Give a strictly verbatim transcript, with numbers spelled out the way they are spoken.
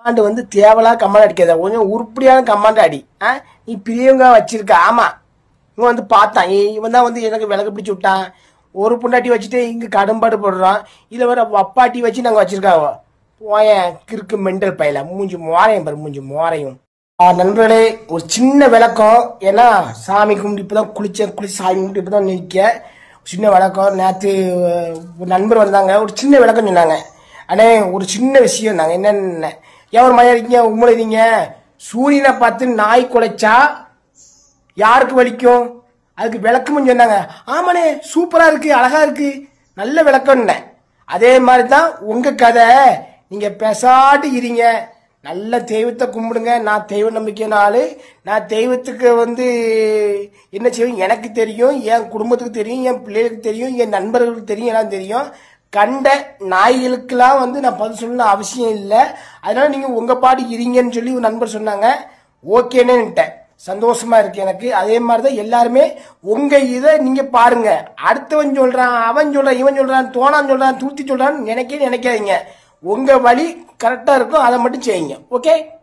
Command வந்து Devala command அடிக்காத, கொஞ்சம் உருப்படியான கமாண்ட் அடி. நீ பிரியங்கா வச்சிருக்க, ஆமா இவன் வந்து பார்த்தான், இவன் தான் வந்து எனக்கு விளக்கு பிடிச்சி விட்டான். ஒரு பொண்டாட்டி வச்சுட்டு இங்க கடும்பாடு போடுறான், இதுல வர அப்பாட்டி வச்சு நாங்க வச்சிருக்காவோ. போயன் கிறுக்கு மெண்டல் பையில, மூஞ்சி மோரையும் பாரு, மூஞ்சி மோரையும். நண்பர்களே, ஒரு சின்ன விளக்கம், ஏன்னா சாமி கும்பிட்டு இப்பதான் குளிச்சேன், குளிச்சு சாமி கும்பிட்டு இப்பதான் நிற்க. சின்ன விளக்கம். நேற்று ஒரு நண்பர் வந்தாங்க, ஒரு சின்ன விளக்கம் சொன்னாங்க. அண்ணே ஒரு சின்ன விஷயம் நாங்க என்னென்ன ஏன் ஒரு மழையா இருக்கீங்க உம்மளீங்க, சூரியனை பார்த்து நாய் குலைச்சா யாருக்கு வலிக்கும், அதுக்கு விளக்கமும் சொன்னாங்க. ஆமாண்ணே சூப்பரா இருக்கு, அழகா இருக்கு, நல்ல விளக்கம். அதே மாதிரி தான் உங்க கதை. நீங்க பெசாட்டு இருங்க, நல்ல தெய்வத்தை கும்பிடுங்க. நான் தெய்வ நம்பிக்கைனாலு, நான் தெய்வத்துக்கு வந்து என்ன செய்வேன் எனக்கு தெரியும், என் குடும்பத்துக்கு தெரியும், என் பிள்ளைகளுக்கு தெரியும், என் நண்பர்களுக்கு தெரியும், எல்லாம் தெரியும். கண்ட நாய்களுக்கெல்லாம் வந்து நான் பதில் சொல்லணும் அவசியம் இல்லை. அதனால நீங்க உங்க பாடு இருங்கன்னு சொல்லி ஒரு நண்பர் சொன்னாங்க. ஓகேன்னுட்டேன், சந்தோஷமா இருக்கு எனக்கு. அதே மாதிரிதான் எல்லாருமே உங்க இதை நீங்க பாருங்க. அடுத்தவன் சொல்றான், அவன் சொல்றான், இவன் சொல்றான், தோணான் சொல்றான், தூத்தி சொல்றான் நினைக்க நினைக்காதீங்க. உங்க வழி கரெக்டா இருக்கும், அதை மட்டும் செய்யுங்க. ஓகே.